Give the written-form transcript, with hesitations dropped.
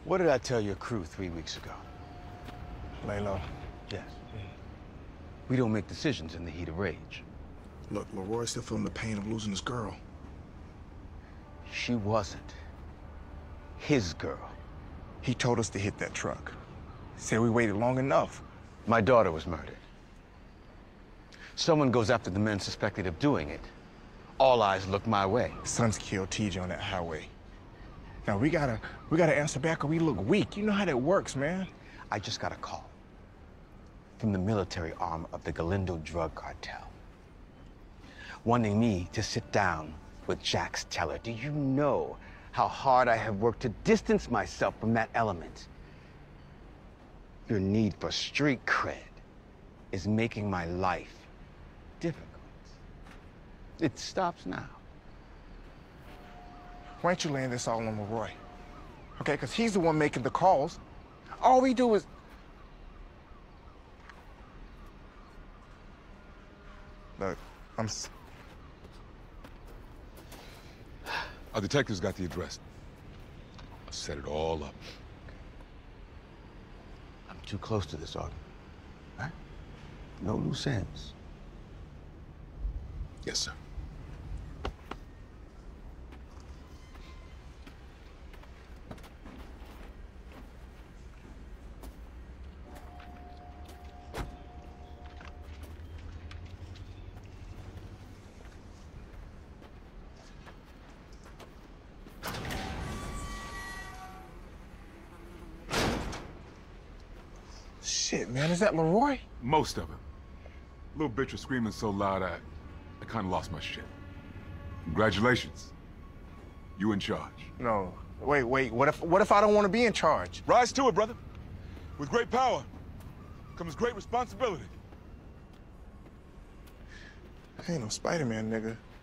What did I tell your crew 3 weeks ago? Lay low. Yes. We don't make decisions in the heat of rage. Look, Laroy's still feeling the pain of losing his girl. She wasn't his girl. He told us to hit that truck. Said we waited long enough. My daughter was murdered. Someone goes after the men suspected of doing it. All eyes look my way. Son's killed TJ on that highway. Now we gotta answer back or we look weak. You know how that works, man. I just got a call from the military arm of the Galindo drug cartel, wanting me to sit down with Jack's teller. Do you know how hard I have worked to distance myself from that element? Your need for street cred is making my life difficult. It stops now. Why don't you land this all on Laroy? Okay, because he's the one making the calls. All we do is... Look, Our detectives got the address. I'll set it all up. I'm too close to this argument. Right? No loose ends. Yes, sir. Shit, man, is that Laroy? Most of him. Little bitch was screaming so loud, I kind of lost my shit. Congratulations. You in charge. No, wait, what if I don't want to be in charge? Rise to it, brother. With great power comes great responsibility. I ain't no Spider-Man, nigga.